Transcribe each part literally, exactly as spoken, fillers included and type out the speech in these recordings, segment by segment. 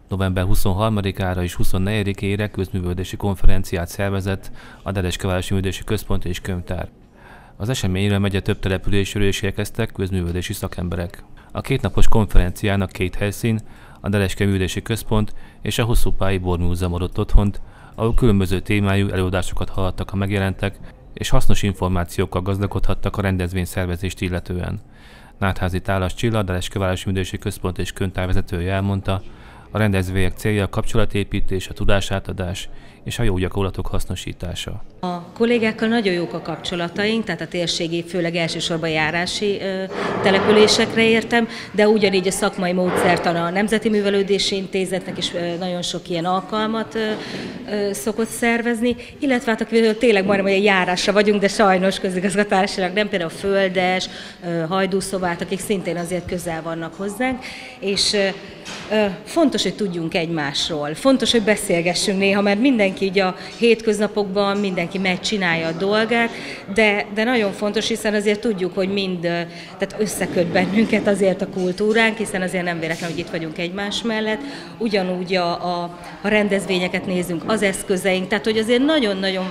november huszonharmadikára és huszonnegyedikére közművelődési konferenciát szervezett a Derecske Városi Művelődési Központ és Könyvtár. Az eseményre megye több településről is érkeztek közművelődési szakemberek. A kétnapos konferenciának két helyszín, a Derecske Művelődési Központ és a Hosszúpályi Bormúzeum adott otthont, ahol különböző témájú előadásokat hallhattak a megjelentek, és hasznos információkkal gazdagodhattak a rendezvényszervezést illetően. Nátházi Tálas Csilla, a Derecske Városi Művelődési Központ és Könyvtár vezetője elmondta, a rendezvények célja a kapcsolatépítés, a tudásátadás és a jó gyakorlatok hasznosítása. A kollégákkal nagyon jók a kapcsolataink, tehát a térségi, főleg elsősorban járási ö, településekre értem, de ugyanígy a szakmai módszertan a Nemzeti Művelődési Intézetnek is ö, nagyon sok ilyen alkalmat ö, ö, szokott szervezni, illetve hát akik tényleg majdnem egy járásra vagyunk, de sajnos közigazgatásilag nem, például a Földes, ö, Hajdúszobát, akik szintén azért közel vannak hozzánk, és ö, ö, fontos, hogy tudjunk egymásról, fontos, hogy beszélgessünk néha, mert mindenki így a hétköznapokban mindenki megcsinálja a dolgát, de, de nagyon fontos, hiszen azért tudjuk, hogy mind, tehát összeköt bennünket azért a kultúránk, hiszen azért nem véletlen, hogy itt vagyunk egymás mellett. Ugyanúgy a, a, a rendezvényeket nézünk, az eszközeink, tehát hogy azért nagyon-nagyon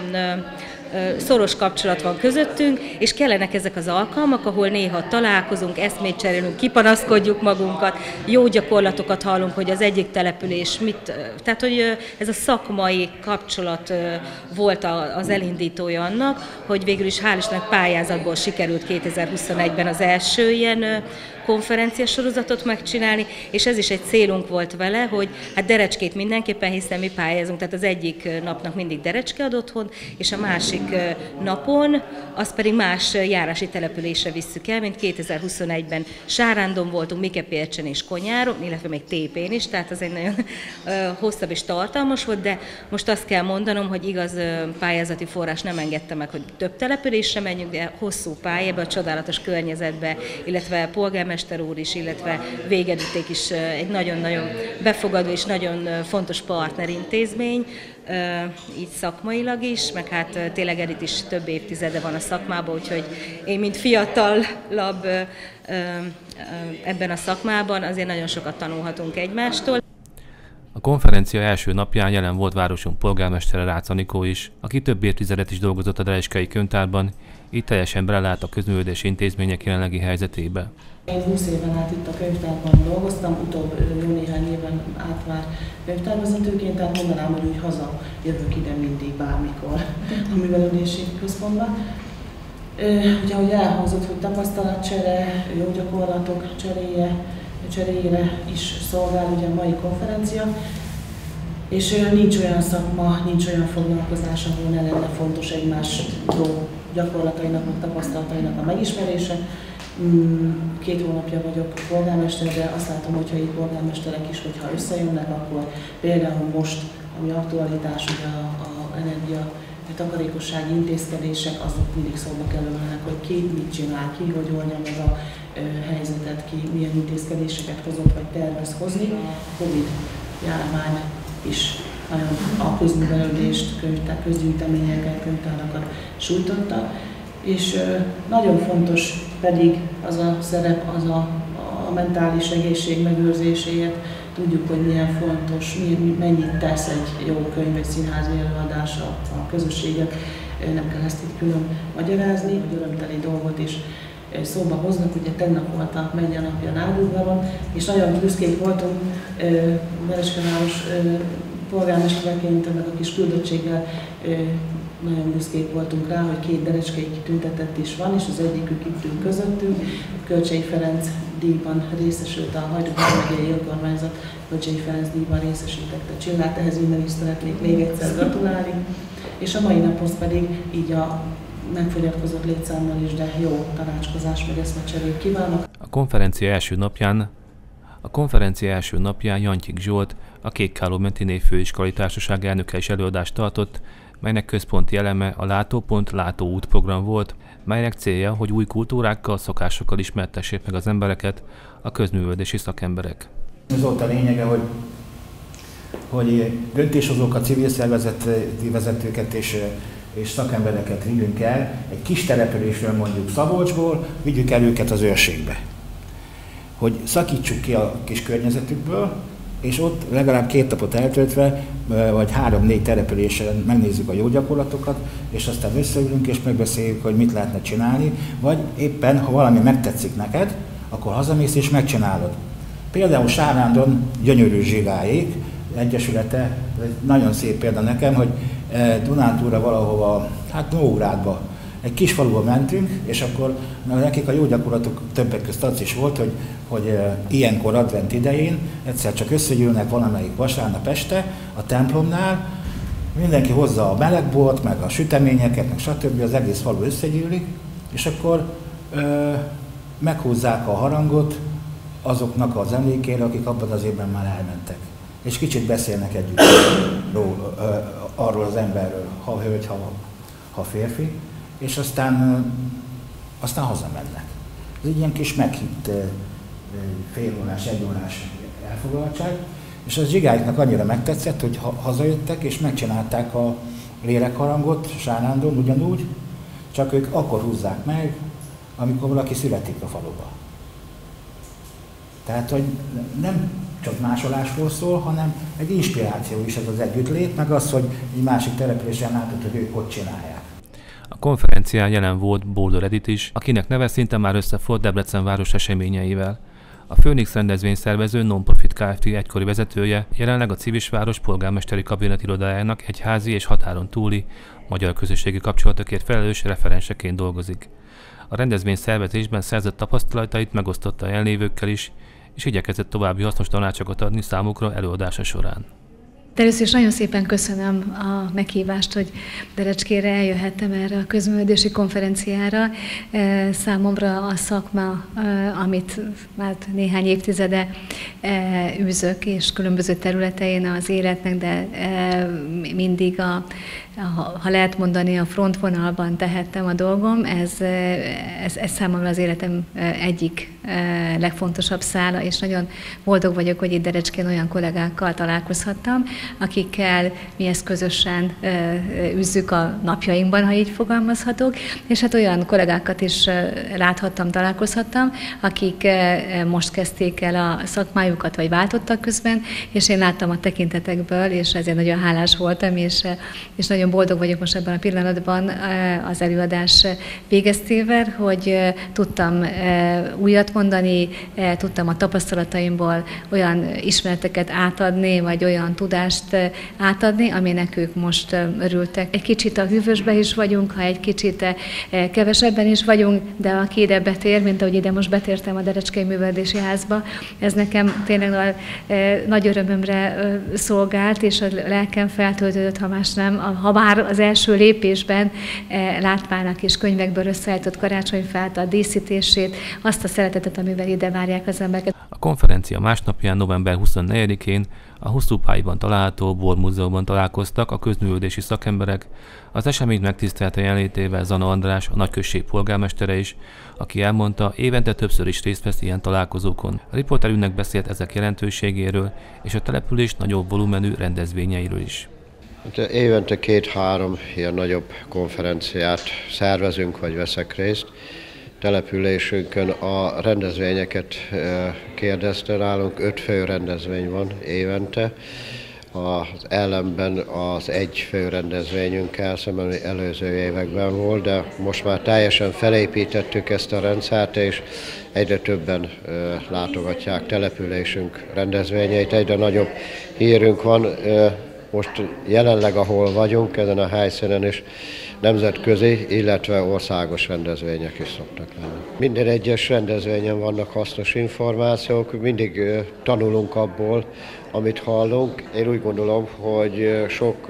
szoros kapcsolat van közöttünk, és kellenek ezek az alkalmak, ahol néha találkozunk, eszmét cserélünk, kipanaszkodjuk magunkat, jó gyakorlatokat hallunk, hogy az egyik település mit, tehát hogy ez a szakmai kapcsolat volt az elindítója annak, hogy végül is hál' Istennek pályázatból sikerült kétezer-huszonegyben az első ilyen konferenciasorozatot megcsinálni, és ez is egy célunk volt vele, hogy hát Derecskét mindenképpen, hiszen mi pályázunk, tehát az egyik napnak mindig Derecske ad otthont, és a másik napon azt pedig más járási településre visszük el, mint kétezer-huszonegyben Sárándon voltunk, Mikepércsen és Konyáron, illetve még Tépén is, tehát az egy nagyon hosszabb és tartalmas volt, de most azt kell mondanom, hogy igaz pályázati forrás nem engedte meg, hogy több településre menjünk, de hosszú pályába, a csodálatos környezetbe, illetve polgármester úr is, illetve Végedüték is egy nagyon-nagyon befogadó és nagyon fontos partnerintézmény, így szakmailag is, meg hát tényleg Edith is több évtizede van a szakmában, úgyhogy én, mint fiatalabb ebben a szakmában, azért nagyon sokat tanulhatunk egymástól. A konferencia első napján jelen volt városunk polgármestere, Rácz Anikó is, aki több évtizedet is dolgozott a Derecskei Könyvtárban, így teljesen belelát a közművelődési intézmények jelenlegi helyzetébe. Én húsz éven át itt a könyvtárban dolgoztam, utóbb jó néhány éven át már könyvtárvezetőként, tehát mondanám, hogy úgy haza jövök ide mindig, bármikor a művelődési központban. Ugye, ahogy elhangzott, hogy tapasztalatcsere, jó gyakorlatok cseréje, cseréjére is szolgál ugye a mai konferencia, és nincs olyan szakma, nincs olyan foglalkozás, ahol ne lenne fontos egymás jó gyakorlatainak, meg tapasztalatainak a megismerése. Két hónapja vagyok polgármester, de azt látom, hogyha itt polgármesterek is, hogyha összejönnek, akkor például most, ami aktualitás, ugye a, a energia, a takarékossági intézkedések, azok mindig szóba kerülnek, hogy ki mit csinál, ki hogy oldja meg a ö, helyzetet, ki milyen intézkedéseket hozott vagy tervez hozni. A Covid járvány is nagyon a közművelődést, közgyűjteményeket, könyvtárakat sújtotta, és ö, nagyon fontos pedig az a szerep, az a, a mentális egészség megőrzéséért. Tudjuk, hogy milyen fontos, mennyit tesz egy jó könyv, egy színházi előadás a, a közösségek. Nem kell ezt itt külön magyarázni, hogy örömteli dolgot is szóba hoznak. Ugye tegnap volt a Medja napja Nádudvaron, és nagyon büszkék voltunk Derecske város polgármestereként, ennek a kis küldöttséggel nagyon büszkék voltunk rá, hogy két derecskei kitüntetett is van, és az egyikük itt ül közöttünk. Kölcsei Ferenc díjban részesült a Hajdúvár megyei önkormányzat, Kölcsei Ferenc díjban részesítette Csillát, ehhez innen is szeretnék még egyszer gratulálni. És a mai naphoz pedig így a megfogyatkozott létszámmal is, de jó tanácskozás, meg eszmecserét kívánok. A konferencia első napján A konferencia első napján Jantyik Zsolt, a Kékkáló Mentiné Főiskolai Társaság elnöke is előadást tartott, melynek központi eleme a Látópont Látóút program volt, melynek célja, hogy új kultúrákkal, szokásokkal ismertessék meg az embereket a közművelődési szakemberek. Ez volt a lényege, hogy, hogy döntéshozókat, civil szervezeti vezetőket és, és szakembereket vigyünk el egy kis településről, mondjuk Szabolcsból, vigyük el őket az őrségbe. Hogy szakítsuk ki a kis környezetükből, és ott legalább két napot eltöltve, vagy három-négy településen megnézzük a jó gyakorlatokat, és aztán összeülünk és megbeszéljük, hogy mit lehetne csinálni, vagy éppen, ha valami megtetszik neked, akkor hazamész és megcsinálod. Például Sárándon gyönyörű zsigáék egyesülete, ez nagyon szép példa nekem, hogy Dunántúlra valahova, hát Nógrádba, egy kis faluba mentünk, és akkor nekik a jó gyakorlatok többek közt az is volt, hogy, hogy ilyenkor advent idején egyszer csak összegyűlnek valamelyik vasárnap este a templomnál, mindenki hozza a melegbort, meg a süteményeket, meg stb. Az egész falu összegyűlik, és akkor ö, meghúzzák a harangot azoknak az emlékére, akik abban az évben már elmentek. És kicsit beszélnek együtt ról, ö, arról az emberről, ha hölgy, ha, ha férfi, és aztán, aztán hazamennek. Ez egy ilyen kis meghitt félórás, egyórás elfoglaltság, és az zsigáiknak annyira megtetszett, hogy hazajöttek és megcsinálták a lélekharangot Sárándon ugyanúgy, csak ők akkor húzzák meg, amikor valaki születik a faluba. Tehát, hogy nem csak másolásról szól, hanem egy inspiráció is ez az együttlét, meg az, hogy egy másik településen látod, hogy ők ott csinálják. A konferencián jelen volt Bódor Edith is, akinek neve szinte már összefort Debrecen város eseményeivel. A Phoenix rendezvény szervező Non-Profit Kft. Egykori vezetője, jelenleg a Civisváros polgármesteri kabinet irodájának egyházi és határon túli magyar közösségi kapcsolatokért felelős referenseként dolgozik. A rendezvény szervezésben szerzett tapasztalatait megosztotta a jelenlévőkkel is, és igyekezett további hasznos tanácsokat adni számukra előadása során. De először is nagyon szépen köszönöm a meghívást, hogy Derecskére eljöhettem erre a közművelődési konferenciára. Számomra a szakma, amit már néhány évtizede űzök, és különböző területein az életnek, de mindig, a, ha lehet mondani, a frontvonalban tehettem a dolgom. Ez, ez, ez számomra az életem egyik legfontosabb szála, és nagyon boldog vagyok, hogy itt Derecskén olyan kollégákkal találkozhattam, akikkel mi ezt közösen űzzük a napjainkban, ha így fogalmazhatok, és hát olyan kollégákat is láthattam, találkozhattam, akik most kezdték el a szakmájukat, vagy váltottak közben, és én láttam a tekintetekből, és ezért nagyon hálás voltam, és, és nagyon boldog vagyok most ebben a pillanatban az előadás végeztével, hogy tudtam újat mondani, tudtam a tapasztalataimból olyan ismereteket átadni, vagy olyan tudást átadni, aminek ők most örültek. Egy kicsit a hűvösbe is vagyunk, ha egy kicsit kevesebben is vagyunk, de aki ide betér, mint ahogy ide most betértem a Derecskei Művelődési Házba, ez nekem tényleg nagy örömömre szolgált, és a lelkem feltöltődött, ha más nem, ha már az első lépésben látván a kis könyvekből összeállított karácsonyfát, a díszítését, azt a szeretetet, amivel ide várják az embereket. A konferencia másnapján, november huszonnegyedikén a Husztúpályban található Bor Múzeumban találkoztak a közművelődési szakemberek. Az eseményt megtisztelte jelenlétével Zana András, a nagyközség polgármestere is, aki elmondta, évente többször is részt vesz ilyen találkozókon. A riporterünknek beszélt ezek jelentőségéről és a település nagyobb volumenű rendezvényeiről is. Évente két-három ilyen nagyobb konferenciát szervezünk, vagy veszek részt. Településünkön a rendezvényeket kérdezte nálunk, öt fő rendezvény van évente. Az ellenben az egy fő rendezvényünkkel szemben előző években volt, de most már teljesen felépítettük ezt a rendszert, és egyre többen látogatják településünk rendezvényeit, egyre nagyobb hírünk van. Most jelenleg, ahol vagyunk, ezen a helyszínen is nemzetközi, illetve országos rendezvények is szoktak lenni. Minden egyes rendezvényen vannak hasznos információk, mindig tanulunk abból, amit hallunk. Én úgy gondolom, hogy sok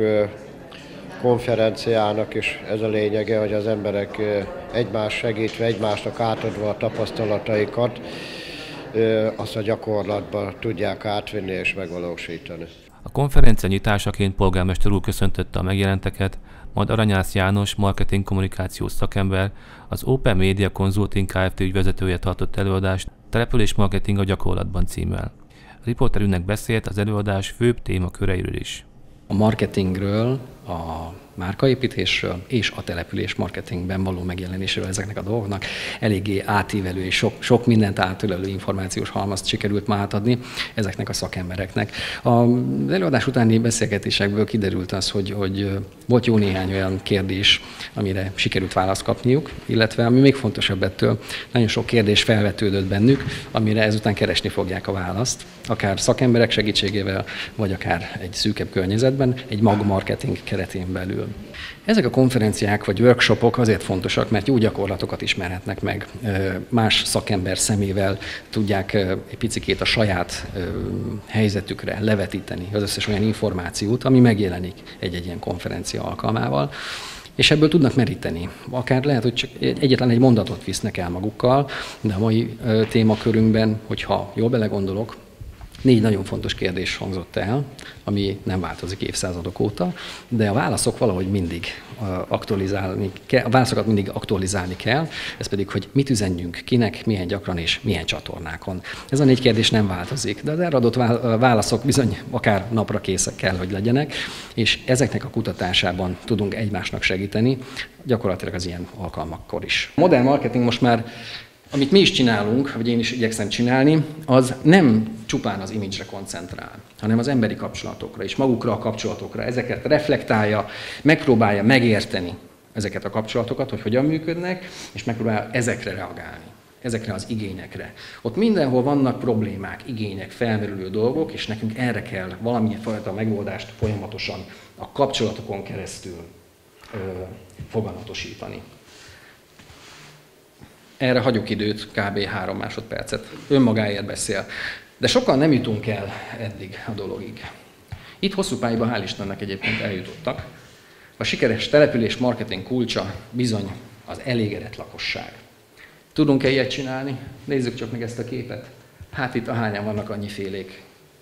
konferenciának is ez a lényege, hogy az emberek egymást segítve, egymásnak átadva a tapasztalataikat, azt a gyakorlatban tudják átvinni és megvalósítani. A konferencia nyitásaként polgármester úr köszöntötte a megjelenteket, majd Aranyász János, marketing kommunikációs szakember, az Open Media Consulting Kft. Ügyvezetője tartott előadást Település marketing a gyakorlatban címmel. A riporterünknek beszélt az előadás főbb témaköreiről is. A marketingről a márkaépítésről és a település marketingben való megjelenéséről ezeknek a dolgoknak. Eléggé átívelő és sok, sok mindent átölelő információs halmazt sikerült már átadni ezeknek a szakembereknek. Az előadás utáni beszélgetésekből kiderült az, hogy, hogy volt jó néhány olyan kérdés, amire sikerült választ kapniuk, illetve ami még fontosabb ettől, nagyon sok kérdés felvetődött bennük, amire ezután keresni fogják a választ, akár szakemberek segítségével, vagy akár egy szűkebb környezetben, egy magmarketing keretén belül. Ezek a konferenciák vagy workshopok azért fontosak, mert jó gyakorlatokat ismerhetnek meg, más szakember szemével tudják egy picikét a saját helyzetükre levetíteni az összes olyan információt, ami megjelenik egy-egy ilyen konferencia alkalmával, és ebből tudnak meríteni. Akár lehet, hogy csak egyetlen egy mondatot visznek el magukkal, de a mai témakörünkben, hogyha jól belegondolok, négy nagyon fontos kérdés hangzott el, ami nem változik évszázadok óta, de a válaszok valahogy mindig aktualizálni kell, a válaszokat mindig aktualizálni kell, ez pedig, hogy mit üzenjünk kinek, milyen gyakran és milyen csatornákon. Ez a négy kérdés nem változik, de az erre adott válaszok bizony akár napra készek kell, hogy legyenek, és ezeknek a kutatásában tudunk egymásnak segíteni, gyakorlatilag az ilyen alkalmakkor is. A modern marketing most már, amit mi is csinálunk, vagy én is igyekszem csinálni, az nem csupán az image-re koncentrál, hanem az emberi kapcsolatokra és magukra a kapcsolatokra. Ezeket reflektálja, megpróbálja megérteni ezeket a kapcsolatokat, hogy hogyan működnek, és megpróbálja ezekre reagálni, ezekre az igényekre. Ott mindenhol vannak problémák, igények, felmerülő dolgok, és nekünk erre kell valamilyen fajta megoldást folyamatosan a kapcsolatokon keresztül ö, foganatosítani. Erre hagyok időt, kb. három másodpercet. Önmagáért beszél. De sokan nem jutunk el eddig a dologig. Itt hosszú pályában hál' Istennek egyébként eljutottak. A sikeres település marketing kulcsa bizony az elégedett lakosság. Tudunk-e ilyet csinálni? Nézzük csak meg ezt a képet. Hát itt ahányan vannak, annyi félék.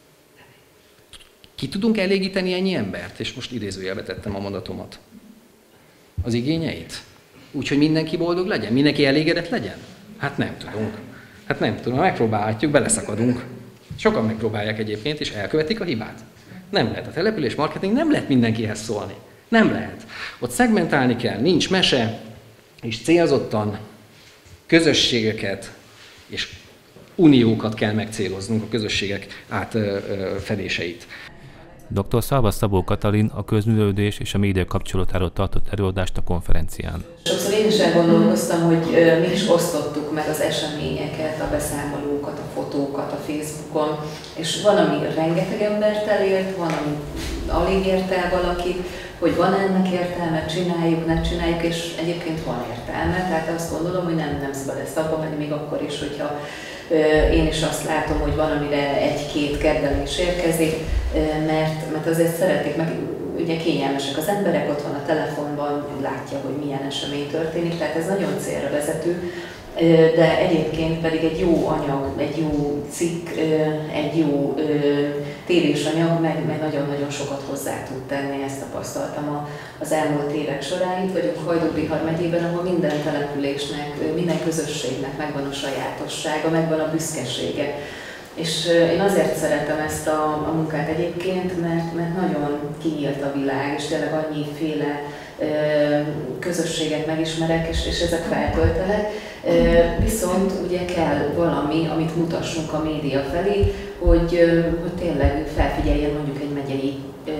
Ki tudunk elégíteni ennyi embert? És most idézőjelbe tettem a mondatomat. Az igényeit? Úgyhogy mindenki boldog legyen? Mindenki elégedett legyen? Hát nem tudunk. Hát nem tudom, megpróbálhatjuk, beleszakadunk. Sokan megpróbálják egyébként, és elkövetik a hibát. Nem lehet. A település marketing nem lehet mindenkihez szólni. Nem lehet. Ott szegmentálni kell, nincs mese, és célzottan közösségeket és uniókat kell megcéloznunk, a közösségek átfedéseit. doktor Szalva Szabó Katalin a közművelődés és a média kapcsolatáról tartott előadást a konferencián. Sokszor én is elgondolkoztam, hogy mi is osztottuk meg az eseményeket, a beszámolókat, a fotókat a Facebookon, és van, ami rengeteg embert elért, van, ami alig ért el valakit, hogy van ennek értelme, csináljuk, ne csináljuk, és egyébként van értelme, tehát azt gondolom, hogy nem, nem szabad ezt abba menni, még akkor is, hogyha én is azt látom, hogy van, amire egy-két kedvelés érkezik, mert, mert azért szeretik, meg ugye kényelmesek az emberek, ott van a telefonban, látja, hogy milyen esemény történik, tehát ez nagyon célra vezető, de egyébként pedig egy jó anyag, egy jó cikk, egy jó tévés anyag, meg, meg nagyon-nagyon sokat hozzá tud tenni, ezt tapasztaltam az elmúlt évek során. Itt vagyunk Hajdú-Bihar megyében, ahol minden településnek, minden közösségnek megvan a sajátossága, megvan a büszkesége. És én azért szeretem ezt a, a munkát egyébként, mert, mert nagyon kinyílt a világ, és tényleg annyiféle közösséget megismerek, és, és ezek feltöltenek. Viszont ugye kell valami, amit mutassunk a média felé, hogy, hogy tényleg felfigyeljen mondjuk egy megyei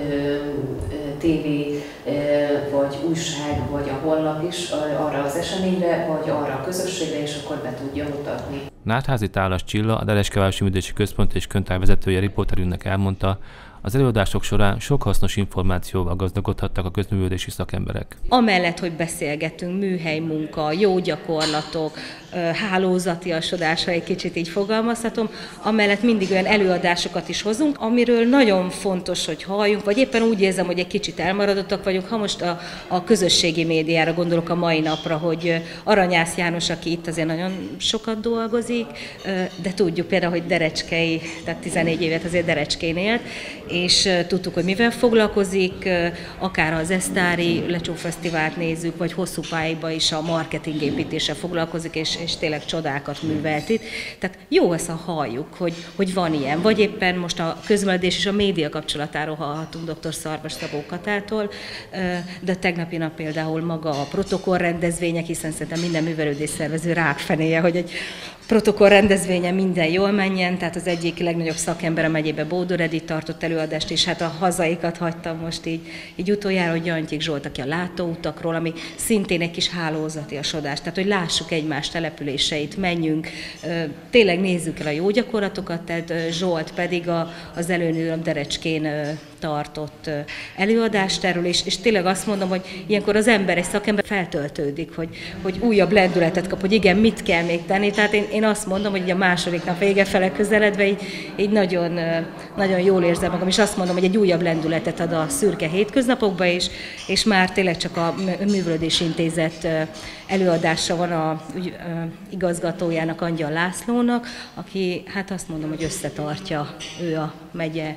tévé, vagy újság, vagy a honlap is arra az eseményre, vagy arra a közösségre, és akkor be tudja mutatni. Nátházi Tálas Csilla, a Dereske Művési Központ és Könyvtár vezetője riporterünknek elmondta, az előadások során sok hasznos információval gazdagodhattak a közművelődési szakemberek. Amellett, hogy beszélgetünk, műhely munka, jó gyakorlatok, hálózatiasodás, ha egy kicsit így fogalmazhatom, amellett mindig olyan előadásokat is hozunk, amiről nagyon fontos, hogy halljunk, vagy éppen úgy érzem, hogy egy kicsit elmaradottak vagyunk, ha most a, a közösségi médiára gondolok a mai napra, hogy Aranyász János, aki itt azért nagyon sokat dolgozik, de tudjuk például, hogy derecskei, tehát tizennégy évet azért Derecskén élt, és tudtuk, hogy mivel foglalkozik, akár az Esztári Lecsó Fesztivált nézzük, vagy hosszú pályába is a marketingépítéssel foglalkozik, és, és tényleg csodákat művelt itt. Tehát jó ezt a halljuk, hogy, hogy van ilyen. Vagy éppen most a közművelődés és a média kapcsolatáról hallhatunk dr. Szarvas Szabó Katától, de tegnapi nap például maga a protokollrendezvények, hiszen szerintem minden művelődés szervező rákfenéje, hogy egy protokoll rendezvényen minden jól menjen, tehát az egyik legnagyobb szakember a megyébe Bódor Edith tartott előadást, és hát a hazaikat hagytam most így, így utoljára, hogy Gyantyi Zsolt, aki a látóutakról, ami szintén egy kis hálózatiasodás, tehát hogy lássuk egymás településeit, menjünk, tényleg nézzük el a jó gyakorlatokat, tehát Zsolt pedig a, az előnő Derecskén tartott előadást erről, és, és tényleg azt mondom, hogy ilyenkor az ember, egy szakember feltöltődik, hogy, hogy újabb lendületet kap, hogy igen, mit kell még tenni. Tehát én, én azt mondom, hogy a második nap vége fele közeledve így, így nagyon, nagyon jól érzem magam, és azt mondom, hogy egy újabb lendületet ad a szürke hétköznapokba is, és már tényleg csak a Művelődési Intézet előadása van a ügy, igazgatójának, Angyal Lászlónak, aki hát azt mondom, hogy összetartja, ő a megye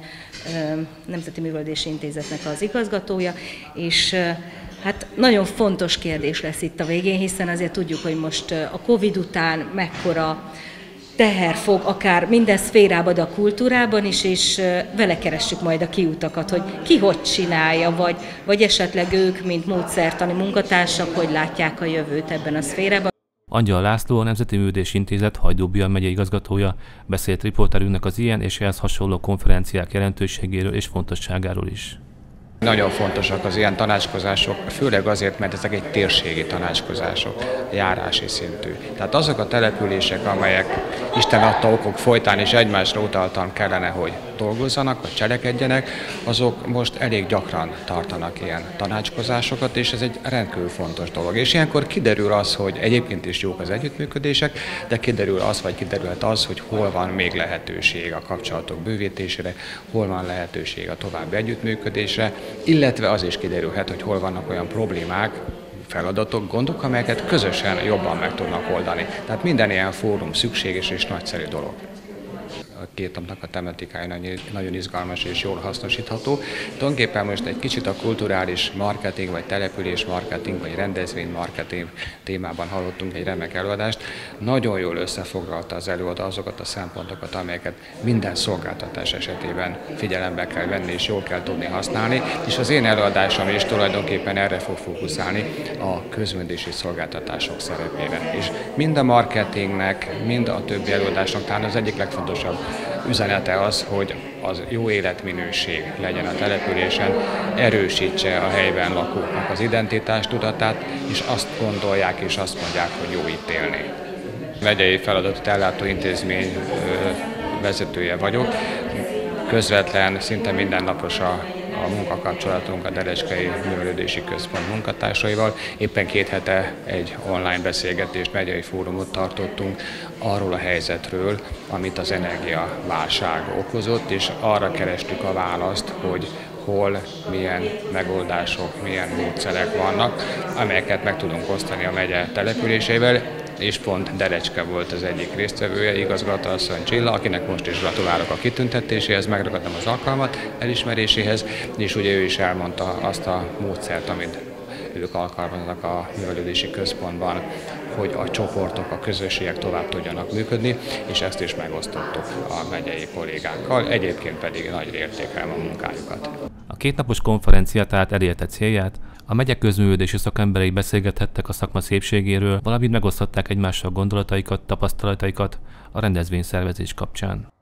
Nemzeti Művelődési Intézetnek az igazgatója, és hát nagyon fontos kérdés lesz itt a végén, hiszen azért tudjuk, hogy most a Covid után mekkora teher fog akár minden szférában, de a kultúrában is, és vele keressük majd a kiutakat, hogy ki hogy csinálja, vagy, vagy esetleg ők, mint módszertani munkatársak, hogy látják a jövőt ebben a szférában. Angyal László, a Nemzeti Művelődési Intézet Hajdú-Bihar megyei igazgatója beszélt riporterünknek az ilyen és ehhez hasonló konferenciák jelentőségéről és fontosságáról is. Nagyon fontosak az ilyen tanácskozások, főleg azért, mert ezek egy térségi tanácskozások, járási szintű. Tehát azok a települések, amelyek Isten adta okok folytán és egymásra utaltan kellene, hogy dolgozzanak, vagy cselekedjenek, azok most elég gyakran tartanak ilyen tanácskozásokat, és ez egy rendkívül fontos dolog. És ilyenkor kiderül az, hogy egyébként is jók az együttműködések, de kiderül az, vagy kiderülhet az, hogy hol van még lehetőség a kapcsolatok bővítésére, hol van lehetőség a további együttműködésre, illetve az is kiderülhet, hogy hol vannak olyan problémák, feladatok, gondok, amelyeket közösen jobban meg tudnak oldani. Tehát minden ilyen fórum szükséges és nagyszerű dolog. A két napnak a tematikája nagyon izgalmas és jól hasznosítható. Tulajdonképpen most egy kicsit a kulturális marketing, vagy település marketing, vagy rendezvény marketing témában hallottunk egy remek előadást. Nagyon jól összefoglalta az előadó azokat a szempontokat, amelyeket minden szolgáltatás esetében figyelembe kell venni és jól kell tudni használni, és az én előadásom is tulajdonképpen erre fog fókuszálni, a közművelési szolgáltatások szerepére. És mind a marketingnek, mind a többi előadásnak talán az egyik legfontosabb üzenete az, hogy az jó életminőség legyen a településen, erősítse a helyben lakóknak az identitástudatát, és azt gondolják és azt mondják, hogy jó itt élni. Megyei feladatot ellátó intézmény vezetője vagyok, közvetlen, szinte mindennapos a a munkakapcsolatunk a Derecskei Művelődési Központ munkatársaival. Éppen két hete egy online beszélgetést, megyei fórumot tartottunk arról a helyzetről, amit az energiaválság okozott, és arra kerestük a választ, hogy hol, milyen megoldások, milyen módszerek vannak, amelyeket meg tudunk osztani a megye településeivel, és pont Derecske volt az egyik résztvevője, igazgatóasszony Csilla, akinek most is gratulálok a kitüntetéséhez, megragadtam az alkalmat elismeréséhez, és ugye ő is elmondta azt a módszert, amit ők alkalmaznak a művelődési központban, hogy a csoportok, a közösségek tovább tudjanak működni, és ezt is megosztottuk a megyei kollégákkal, egyébként pedig nagy értékelem a munkájukat. A kétnapos konferencia tehát elérte célját, a megye közművelődési szakemberei beszélgethettek a szakma szépségéről, valamint megosztották egymással gondolataikat, tapasztalataikat a rendezvényszervezés kapcsán.